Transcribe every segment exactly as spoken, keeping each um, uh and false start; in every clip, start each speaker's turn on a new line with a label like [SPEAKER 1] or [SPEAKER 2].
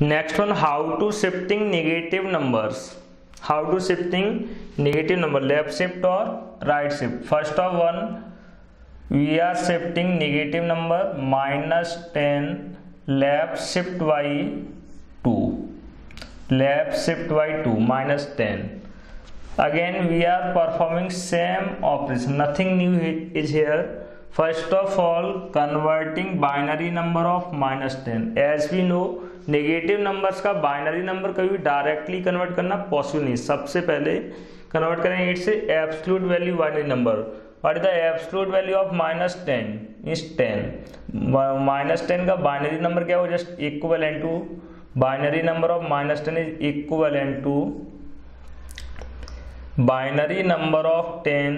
[SPEAKER 1] Next one, how to shifting negative numbers. How to shifting negative number, left shift or right shift. First of one, we are shifting negative number minus ten, left shift by two, left shift by two, minus ten. Again we are performing same operation, nothing new is here. First of all, converting binary number of minus ten. As we know, negative numbers का binary number कभी directly convert करना possible नहीं। सबसे पहले कन्वर्ट करेंगे its absolute value binary number. What is the absolute value of minus ten is ten. Minus ten का binary number क्या हो, just equivalent to binary number of minus ten is equivalent to binary number of ten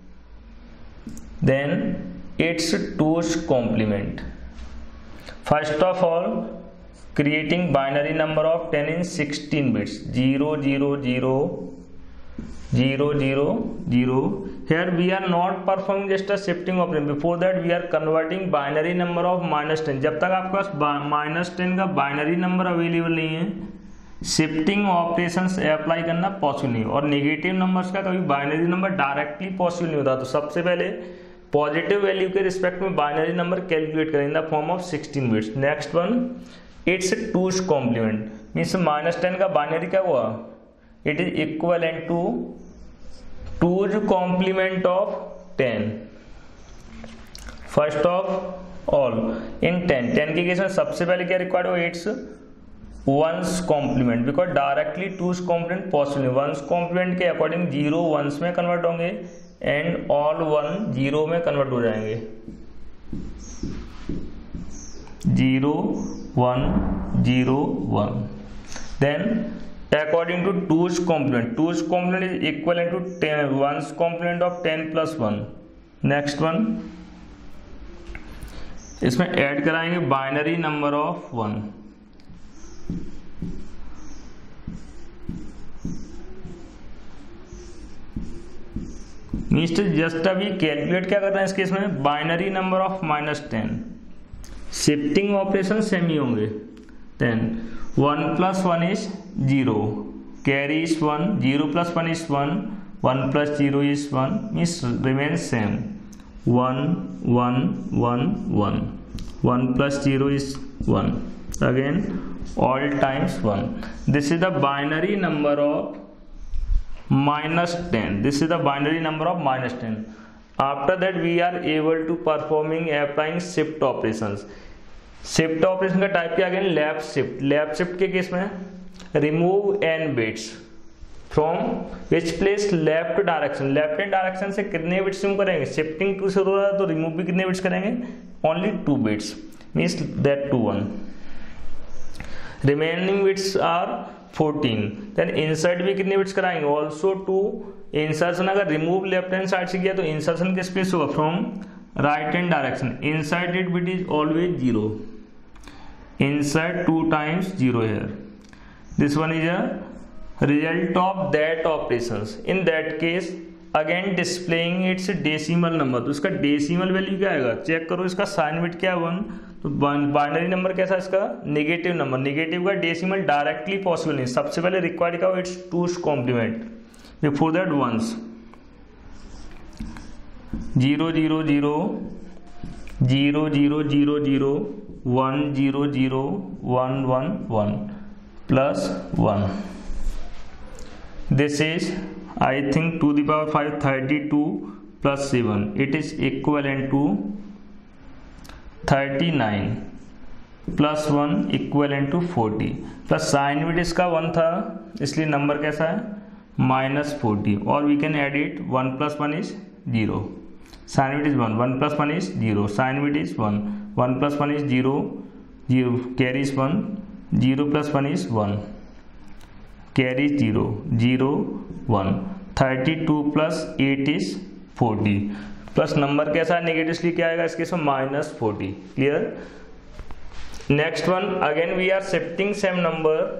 [SPEAKER 1] then its two's complement. First of all, creating binary number of ten in sixteen bits, zero zero zero zero zero zero. Here we are not performing just a shifting operation. Before that we are converting binary number of minus ten. जब तक आपके पास minus ten का binary number available नहीं है, shifting operations apply करना possible नहीं। और नेगेटिव नंबर्स का कभी बाइनरी नंबर डायरेक्टली पॉसिबल नहीं होता। तो सबसे पहले पॉजिटिव वैल्यू के रिस्पेक्ट में बाइनरी नंबर कैलकुलेट करें in the form of sixteen bits. Next one, its two's complement means minus ten का बाइनरी क्या हुआ, it is equivalent to two's complement of ten. First of all in ten, ten के case में सबसे पहले क्या required हो, its one's complement, because directly two's complement possible नहीं। वंस कॉम्प्लीमेंट के अकॉर्डिंग जीरो वंस में कन्वर्ट होंगे एंड ऑल वन जीरो में कन्वर्ट हो जाएंगे। Zero one zero one, then according to two's complement, two's complement is equal to ten one's complement of ten plus one. Next one, इसमें add कराएंगे binary number of one. Means just अभी calculate क्या कर रहे हैं इस case में, binary number of minus ten. Shifting operation same ही होंगे। Then one plus one is zero, carry is one, zero plus one is one, one plus zero is one, means remain same. One one one one, one plus zero is one, again all times one. This is the binary number of minus ten. This is the binary number of minus ten. After that we are able to performing applying shift operations. Shift operation का type क्या, again left shift. Left shift के case में remove n bits from which place, left direction. Left hand direction से कितने bits remove करेंगे, shifting two से हो रहा है तो रिमूव भी कितने बिट्स करेंगे, only two bits, means that two one. Remaining bits are fourteen. Then insert भी कितने बिट्स कराएंगे, ऑल्सो टू इंसर्शन। अगर रिमूव लेफ्ट हैंड साइड से किया तो इंसर्शन किस प्लेस होगा, from right hand direction. Inserted bit is always zero, insert two times zero here. This one is a result of that operations. In that case again displaying its decimal number. तो इसका decimal value क्या आएगा, check करो। इसका sign bit क्या है one, तो binary number कैसा है इसका, नेगेटिव नंबर। नेगेटिव का डेसिमल डायरेक्टली पॉसिबल नहीं। सबसे पहले रिक्वायर्ड क्या हो, its two's complement, before that one's. Zero zero zero zero zero zero zero one zero zero one one one plus one. This is I think to the power five thirty two plus seven, it is equivalent to thirty nine plus one equivalent to forty. Plus sign bit इसका one था इसलिए number कैसा है, minus forty. और we can add it, one plus one is zero, sign bit is one, one plus one is zero, sign bit is one, one plus one is zero, zero carry is one, zero plus one is one, carry is zero, zero one, thirty two plus eight is forty. Plus number कैसा है, negatively क्या आएगा इसके इसमें, minus forty. Clear. Next one, again we are shifting same number.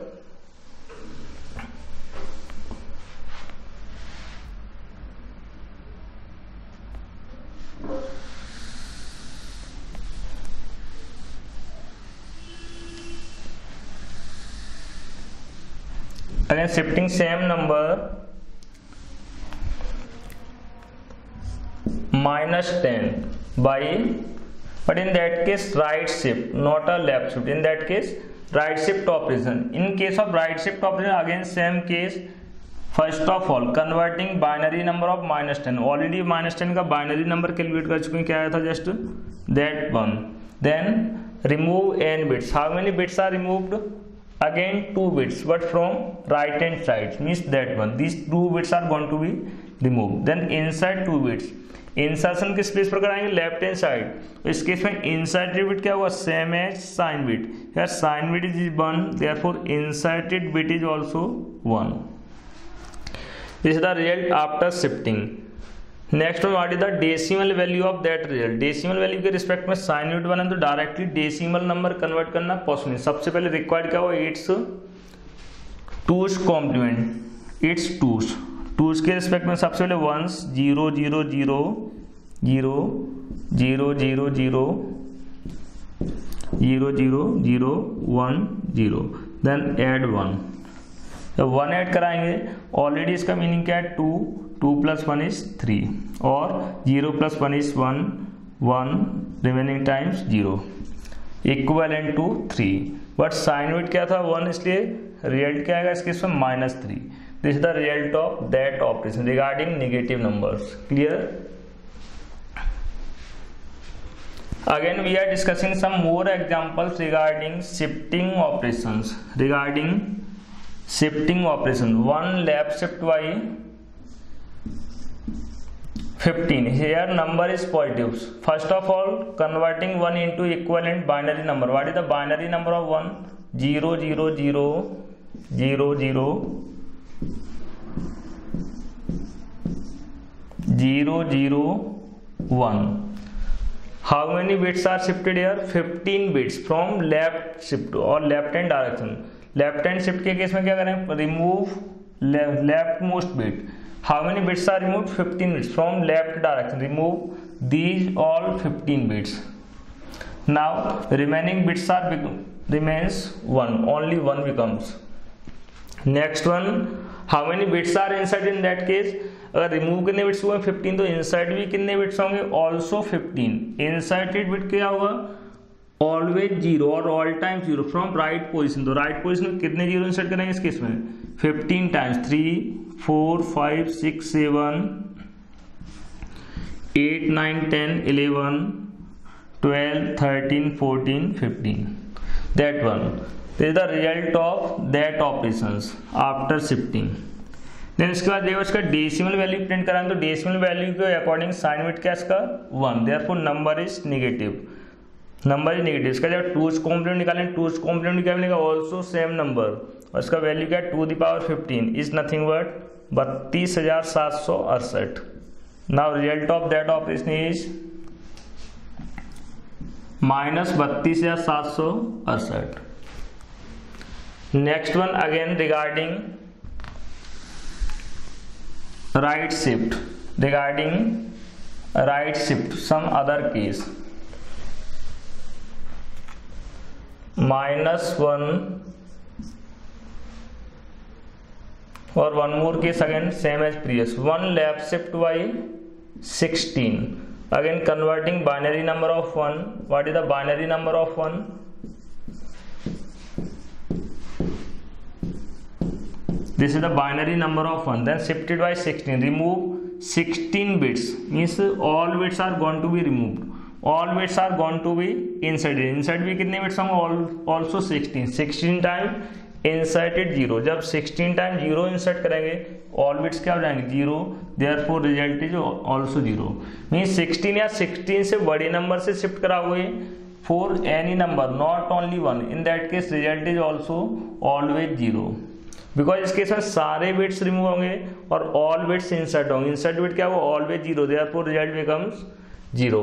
[SPEAKER 1] Again shifting same number minus ten by, but in that case right shift, not a left shift. In that case right shift operation. In case of right shift operation, again same case. First of all converting binary number of minus ten. Already minus ten का binary number calculate कर चुके हैं, क्या आया था just that one. Then remove n bits. How many bits are removed? Again two bits, but from right hand side, means that one. These two bits are going to be removed. Then inside two bits. Insertion किस place पर कराएंगे? Left hand side. तो इस case में inserted bit क्या हुआ? Same as sign bit. यार sign bit is one, therefore inserted bit is also one. This is the result after shifting. Next one, what is the decimal value of that result? Decimal value के respect में sign bit one है तो directly decimal number convert करना possible. सबसे पहले required क्या हुआ? Its two's complement. Its two's two's के रिस्पेक्ट में सबसे पहले one's zero zero zero zero zero zero zero zero zero zero one zero, then add one. तो वन ऐड कराएंगे. ऑलरेडी इसका मीनिंग क्या है? Two. Two plus one is three, और zero plus one is one. One remaining times zero equivalent to three. But sign bit क्या था? One, इसलिए result क्या आएगा इसके इसमें? Minus three. This is the result of that operation regarding negative numbers. Clear? Again we are discussing some more examples regarding shifting operations. Regarding shifting operation, one left shift by fifteen. Here number is positive. First of all, converting one into equivalent binary number. What is the binary number of one? Zero zero zero zero zero zero zero one. How many bits are shifted here? fifteen bits from left shift or left hand direction. Left hand shift के case में क्या करें? Remove left most bit. How many bits are removed? fifteen bits from left direction. Remove these all fifteen bits. Now remaining bits are remains one. Only one becomes. Next one, how many bits are inside in that case? अगर remove कितने bits हुए? Fifteen. तो inside भी कितने bits होंगे? Also fifteen. इनसाइडेड bit क्या होगा? Always zero और all time zero from right position. तो राइट पोजिशन में कितने जीरो इंसर्ट करेंगे इस केस में? Fifteen times. Three four five six seven eight nine ten eleven twelve thirteen fourteen fifteen. That one. This is the result of that operations after shifting. Then इसके बाद देखो इसका decimal value print कराएं तो decimal value के according sign bit क्या इसका? One. Therefore number is negative. Number is negative. इसका जब टूज कॉम्प्लीमेंट निकालें, टूज कॉम्प्लीमेंट क्या मिलेगा? Also same number. और इसका वैल्यू क्या है? To the power fifteen is nothing but बत्तीस हजार सात सौ अड़सठ. Now result of that operation is minus बत्तीस हजार सात सौ अड़सठ. Next one again regarding right shift. Regarding right shift, some other case. Minus one or one more case again same as previous. One left shift by sixteen. Again converting binary number of one. What is the binary number of one? This is the binary number of one. Then shifted by sixteen. Remove sixteen bits. Means all bits are going to be removed. All bits are going to be inserted. Inside भी कितने bits होंगे? Also sixteen. sixteen time inserted zero. जब sixteen time zero insert करेंगे, all bits क्या हो जाएंगे? Zero. Therefore result is also zero. Means sixteen या sixteen से बड़े number से shift कराओगे for any number, not only one. In that case result is also always zero. Because इस केस में सारे बिट्स रिमूव होंगे और ऑल बिट्स इंसर्ट होंगे. इंसर्ट बिट क्या होगा? Always zero. Therefore result becomes zero.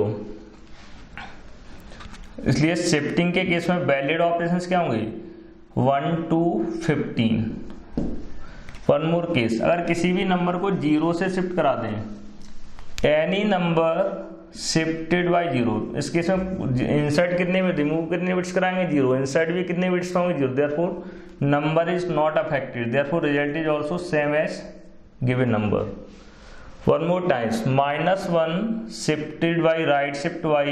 [SPEAKER 1] इसलिए शिफ्टिंग के केस में वैलिड ऑपरेशंस क्या होंगे? One to fifteen. One more case, अगर किसी भी नंबर को जीरो से शिफ्ट करा दें, any number shifted by zero, इस केस में इंसर्ट कितने में, रिमूव कितने बिट्स कराएंगे? जीरो. इंसर्ट भी कितने बिट्स होंगे? Zero. Therefore number is not affected, therefore result is also same as given number. One more times, minus one shifted by right shift by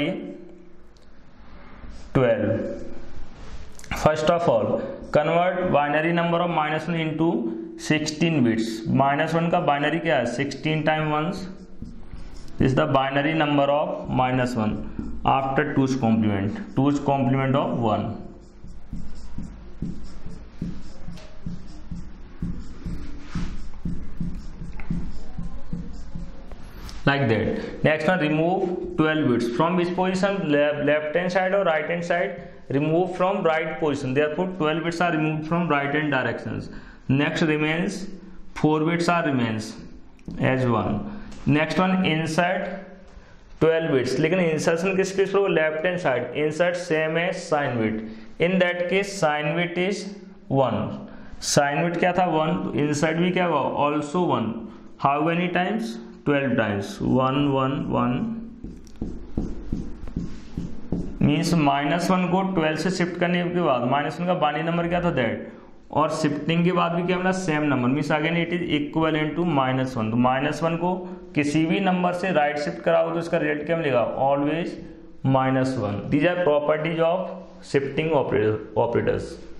[SPEAKER 1] twelve. First of all, convert binary number of minus one into sixteen bits. minus one का binary क्या है? sixteen times ones. This is the binary number of minus one after two's complement. two's complement of one. Like that. Next one, remove twelve bits. From which position? Left hand side or right hand side? Remove from right position. Therefore twelve bits are removed from right hand directions. Next remains four bits are remains as one. Next one, insert twelve bits. लेकिन insertion किस case पर? Left hand side. Insert same as sign bit. In that case sign bit is one. Sign bit क्या था? one. तो insert भी क्या हुआ? Also one. How many times? twelve times. one one one means minus one को twelve से shift करने के बाद माइनस वन का बाइनरी नंबर क्या था? दैट. और शिफ्टिंग के बाद भी क्या मिला? Same number. Means again it is equivalent to minus one. तो माइनस वन को किसी भी नंबर से राइट शिफ्ट कराओ तो इसका रिजल्ट क्या मिलेगा? Always minus one. These are properties of shifting operators.